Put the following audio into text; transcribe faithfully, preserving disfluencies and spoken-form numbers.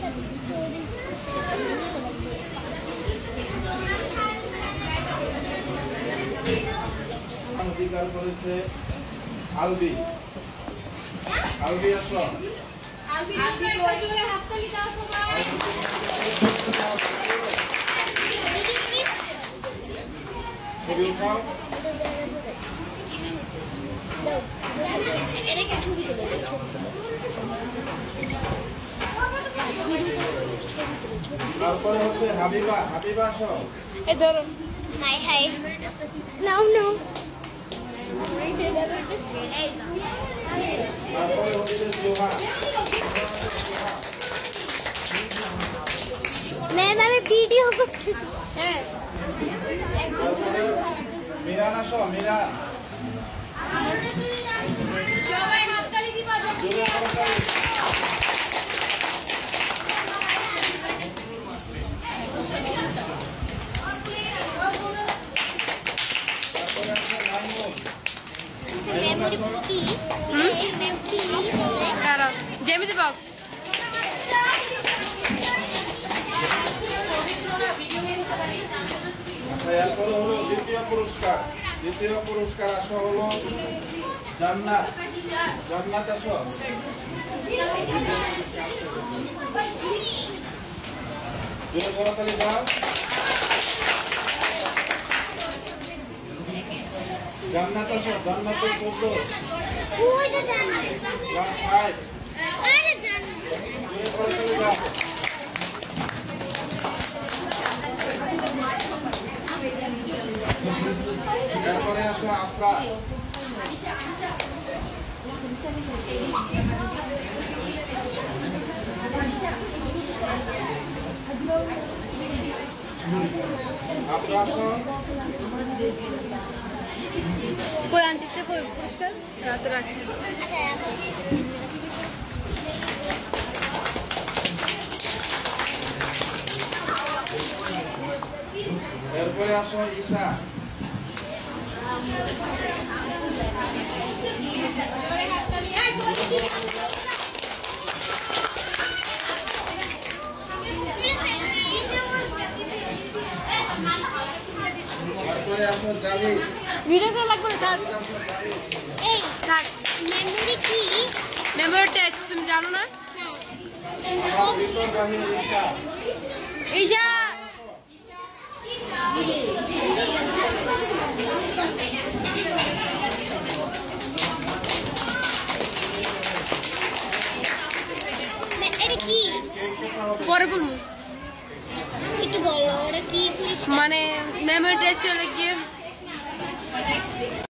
অধিকার করেছে আলবি। আলবি আসো। আলবি জোরে জোরে হাততালি দাও সবাই। ছবি উঠাও। এটা কি ছবি তুলে ছবি তুলে তারপরে হচ্ছে হাবিবা। হাবিবা আসো। এই ধরুন। Hi hi. নাও নাও। তারপরে হচ্ছে জোহা। ম্যাম আমি ভিডিও করতেছি। হ্যাঁ মিরান আসো। মিরান সবাই হাততালি দিবা। জোরে হাততালি। তারপরে আছে মাইমুন। মেমোরি কি? ম্যাম কি? দাঁড়াও জ্যামিতি বক্স। এরপরে হলো দ্বিতীয় পুরস্কার। দ্বিতীয় পুরস্কার আসো হলো জান্নাত। জান্নাত আসো। জোরে করতালি দাও। জান্নাত আসো। জান্নাতের পড়লো ওই যে জান্নাত। Class five. আরে জান্নাত। জোরে করতালি দাও। এরপরে আসো আফরা। আফরা আসো। কই আন্টিতে কই পুরস্কার রাতে রাখছি। এরপরে আসো ঈশা। এরপরে আসো জাহিদ। ভিডিও করে লাগবে না থাক এই থাক। মেমোরি কি? মেমোরি টেস্ট তুমি জানো না? আমার ভিতর বাহির ঈশা। ঈশা এটা কি? পরে বলবো। একটু বলো ওটা কি পুরস্কার? মানে মেমোরি টেস্ট হলে গিয়ে